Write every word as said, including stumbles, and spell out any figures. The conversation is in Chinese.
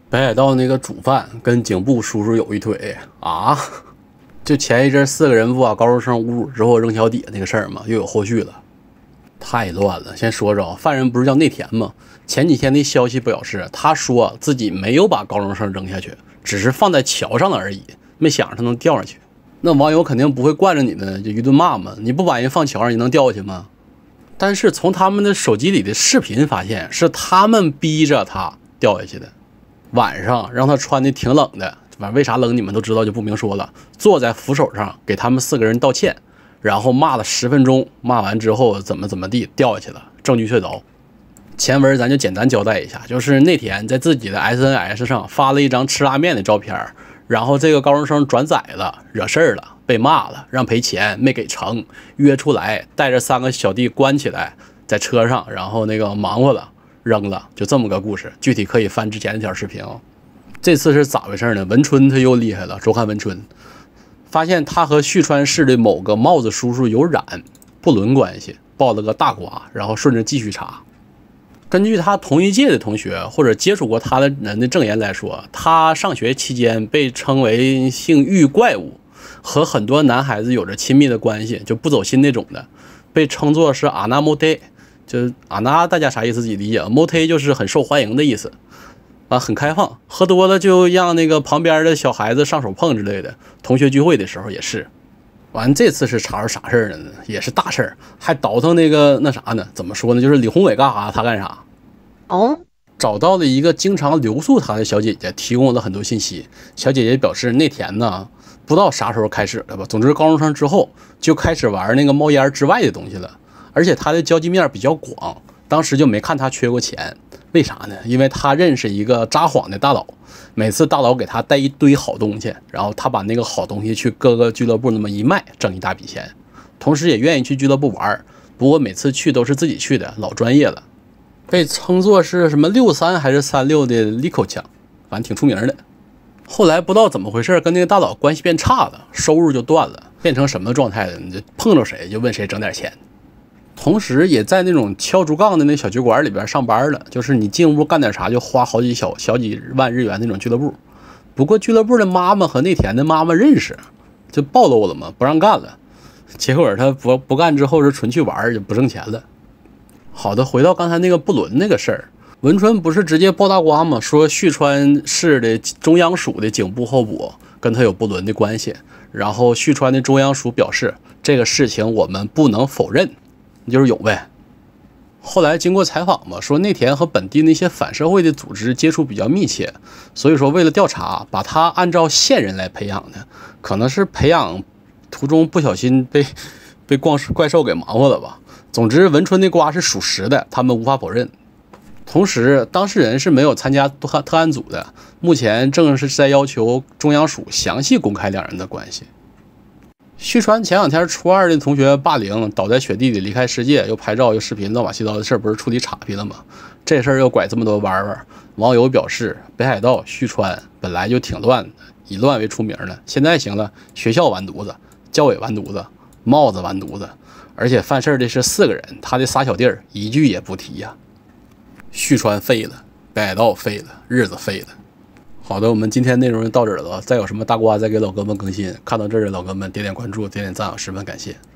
北海道那个主犯跟警部叔叔有一腿啊！就前一阵四个人不把高中生侮辱之后扔桥底下那个事儿嘛，又有后续了，太乱了。先说着，犯人不是叫内田吗？前几天的消息表示，他说自己没有把高中生扔下去，只是放在桥上了而已，没想着他能掉下去。那网友肯定不会惯着你的，就一顿骂嘛。你不把人放桥上，你能掉下去吗？但是从他们的手机里的视频发现，是他们逼着他掉下去的。晚上让他穿的挺冷的，反正为啥冷你们都知道，就不明说了。坐在扶手上给他们四个人道歉，然后骂了十分钟，骂完之后怎么怎么地掉下去了，证据确凿。前文咱就简单交代一下，就是那天在自己的 S N S 上发了一张吃拉面的照片，然后这个高中生转载了，惹事儿了，被骂了，让赔钱没给成，约出来带着三个小弟关起来，在车上，然后那个忙活了。扔了，就这么个故事，具体可以翻之前那条视频啊、哦。这次是咋回事呢？文春他又厉害了，周刊文春发现他和旭川市的某个帽子叔叔有染不伦关系，爆了个大瓜，然后顺着继续查。根据他同一届的同学或者接触过他的人的证言来说，他上学期间被称为性欲怪物，和很多男孩子有着亲密的关系，就不走心那种的，被称作是阿纳莫代。就阿纳大家啥意思自己理解 ，mote 就是很受欢迎的意思，啊，很开放，喝多了就让那个旁边的小孩子上手碰之类的。同学聚会的时候也是。完这次是查出啥事儿了呢？也是大事儿，还倒腾那个那啥呢？怎么说呢？就是李宏伟干啥，他干啥？ 哦， 找到了一个经常留宿他的小姐姐，提供了很多信息。小姐姐表示那天呢，不知道啥时候开始的吧，总之高中生之后就开始玩那个冒烟之外的东西了。而且他的交际面比较广，当时就没看他缺过钱，为啥呢？因为他认识一个札幌的大佬，每次大佬给他带一堆好东西，然后他把那个好东西去各个俱乐部那么一卖，挣一大笔钱，同时也愿意去俱乐部玩，不过每次去都是自己去的，老专业了，被称作是什么六三还是三六的利口枪，反正挺出名的。后来不知道怎么回事，跟那个大佬关系变差了，收入就断了，变成什么状态了？你就碰着谁就问谁整点钱。同时也在那种敲竹杠的那小酒馆里边上班了，就是你进屋干点啥就花好几小小几万日元那种俱乐部。不过俱乐部的妈妈和内田的妈妈认识，就暴露了嘛，不让干了。结果他不不干之后是纯去玩，就不挣钱了。好的，回到刚才那个不伦那个事儿，文春不是直接爆大瓜吗？说旭川市的中央署的警部候补跟他有不伦的关系，然后旭川的中央署表示这个事情我们不能否认。就是有呗。后来经过采访嘛，说内田和本地那些反社会的组织接触比较密切，所以说为了调查，把他按照线人来培养的，可能是培养途中不小心被被怪怪兽给忙活了吧。总之，文春的瓜是属实的，他们无法否认。同时，当事人是没有参加特特案组的，目前正是在要求中央署详细公开两人的关系。旭川前两天初二的同学霸凌，倒在雪地里离开世界，又拍照又视频，乱七八糟的事儿不是处理岔劈了吗？这事儿又拐这么多弯弯。网友表示，北海道旭川本来就挺乱的，以乱为出名的，现在行了，学校完犊子，教委完犊子，帽子完犊子，而且犯事的是四个人，他的仨小弟儿一句也不提呀。旭川废了，北海道废了，日子废了。好的，我们今天内容就到这儿了，再有什么大瓜再给老哥们更新。看到这儿的老哥们点点关注，点点赞，十分感谢。